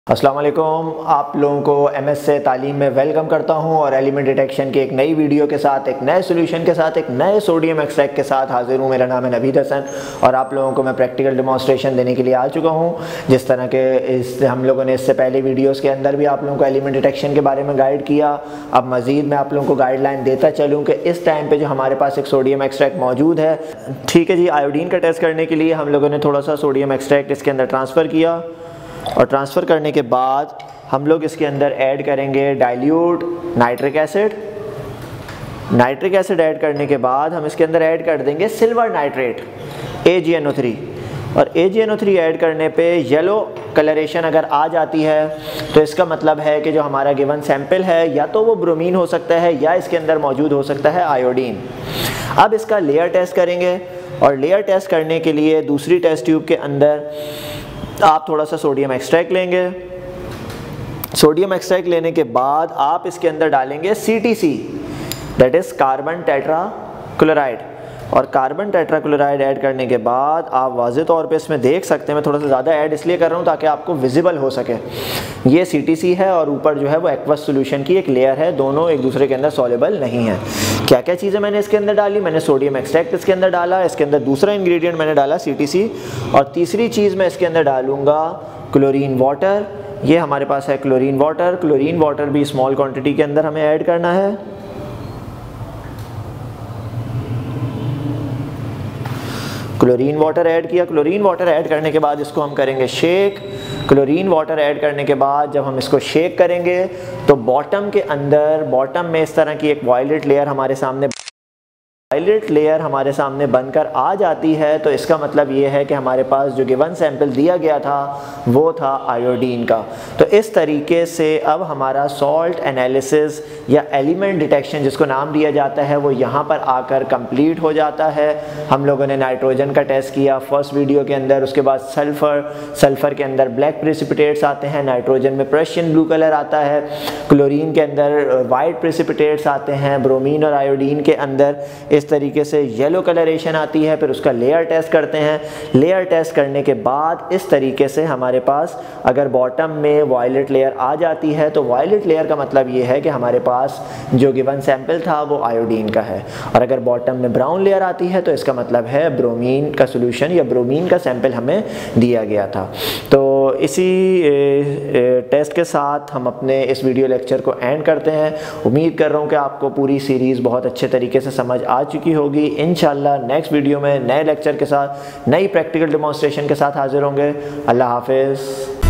अस्सलामुअलैकुम, आप लोगों को MSA तालीम में वेलकम करता हूं और एलिमेंट डिटेक्शन की एक नई वीडियो के साथ, एक नए सोल्यूशन के साथ, एक नए सोडियम एक्सट्रैक्ट के साथ हाजिर हूं। मेरा नाम है नवीद हसन और आप लोगों को मैं प्रैक्टिकल डेमोंस्ट्रेशन देने के लिए आ चुका हूं। जिस तरह के हम लोगों ने इससे पहले वीडियोस के अंदर भी आप लोगों को एलिमेंट डिटेक्शन के बारे में गाइड किया। अब मज़ीद मैं आप लोगों को गाइडलाइन देता चलूँ कि इस टाइम पर जो हमारे पास एक सोडियम एक्सट्रैक्ट मौजूद है, ठीक है जी। आयोडीन का टेस्ट करने के लिए हम लोगों ने थोड़ा सा सोडियम एक्सट्रैक्ट इसके अंदर ट्रांसफ़र किया और ट्रांसफ़र करने के बाद हम लोग इसके अंदर ऐड करेंगे dilute nitric acid. Nitric acid add करने के बाद हम इसके अंदर ऐड कर देंगे सिल्वर नाइट्रेट AgNO3। और AgNO3 ऐड करने पे येलो कलरेशन अगर आ जाती है तो इसका मतलब है कि जो हमारा गिवन सैंपल है या तो वो ब्रोमीन हो सकता है या इसके अंदर मौजूद हो सकता है आयोडीन। अब इसका लेयर टेस्ट करेंगे और लेयर टेस्ट करने के लिए दूसरी टेस्ट ट्यूब के अंदर आप थोड़ा सा सोडियम एक्सट्रैक्ट लेंगे। सोडियम एक्सट्रैक्ट लेने के बाद आप इसके अंदर डालेंगे CTC, that is carbon tetra chloride. और कार्बन टेट्रा क्लोराइड ऐड करने के बाद आप वाज़े तौर पे इसमें देख सकते हैं, मैं थोड़ा सा ज़्यादा ऐड इसलिए कर रहा हूँ ताकि आपको विजिबल हो सके। ये CTC है और ऊपर जो है वो एक्वस सोल्यूशन की एक लेयर है, दोनों एक दूसरे के अंदर सॉल्युबल नहीं है। क्या क्या चीज़ें मैंने इसके अंदर डाली? मैंने सोडियम एक्सट्रैक्ट इसके अंदर डाला, इसके अंदर दूसरा इंग्रेडिएंट मैंने डाला CTC, और तीसरी चीज़ मैं इसके अंदर डालूँगा क्लोरीन वाटर। ये हमारे पास है क्लोरीन वाटर। क्लोरीन वाटर भी स्मॉल क्वांटिटी के अंदर हमें ऐड करना है। क्लोरीन वाटर ऐड किया। क्लोरीन वाटर ऐड करने के बाद इसको हम करेंगे शेक। क्लोरीन वाटर ऐड करने के बाद जब हम इसको शेक करेंगे तो बॉटम के अंदर, बॉटम में इस तरह की एक वायलेट लेयर हमारे सामने बनकर आ जाती है। तो इसका मतलब ये है कि हमारे पास जो गिवन सैंपल दिया गया था वो था आयोडीन का। तो इस तरीके से अब हमारा सॉल्ट एनालिसिस या एलिमेंट डिटेक्शन जिसको नाम दिया जाता है वो यहाँ पर आकर कंप्लीट हो जाता है। हम लोगों ने नाइट्रोजन का टेस्ट किया फर्स्ट वीडियो के अंदर, उसके बाद सल्फ़र के अंदर ब्लैक प्रेसिपिटेट्स आते हैं, नाइट्रोजन में पर्शियन ब्लू कलर आता है, क्लोरीन के अंदर वाइट प्रेसिपिटेट्स आते हैं, ब्रोमीन और आयोडीन के अंदर इस तरीके से येलो कलरेशन आती है। फिर उसका लेयर टेस्ट करते हैं। लेयर टेस्ट करने के बाद इस तरीके से हमारे पास अगर बॉटम में वायलेट लेयर आ जाती है तो वायलेट लेयर का मतलब ये है कि हमारे पास जो गिवन सैंपल था वो आयोडीन का है, और अगर बॉटम में ब्राउन लेयर आती है तो इसका मतलब है ब्रोमीन का सोल्यूशन या ब्रोमीन का सैंपल हमें दिया गया था। तो इसी टेस्ट के साथ हम अपने इस वीडियो लेक्चर को एंड करते हैं। उम्मीद कर रहा हूँ कि आपको पूरी सीरीज़ बहुत अच्छे तरीके से समझ आ चुकी होगी। इंशाल्लाह नेक्स्ट वीडियो में नए लेक्चर के साथ, नई प्रैक्टिकल डेमोंस्ट्रेशन के साथ हाजिर होंगे। अल्लाह हाफिज़।